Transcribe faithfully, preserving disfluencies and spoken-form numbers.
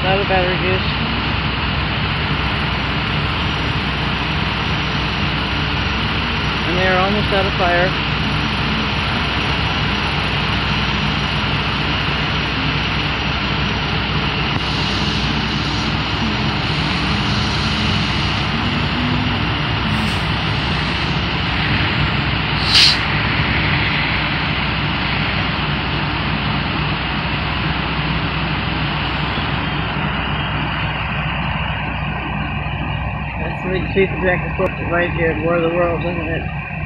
Out of battery juice. And they are almost out of fire. That's the big sweep ejector port right here at War of the Worlds, isn't it?